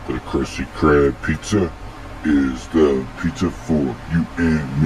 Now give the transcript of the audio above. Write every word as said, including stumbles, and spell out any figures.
The Krusty Krab pizza is the pizza for you and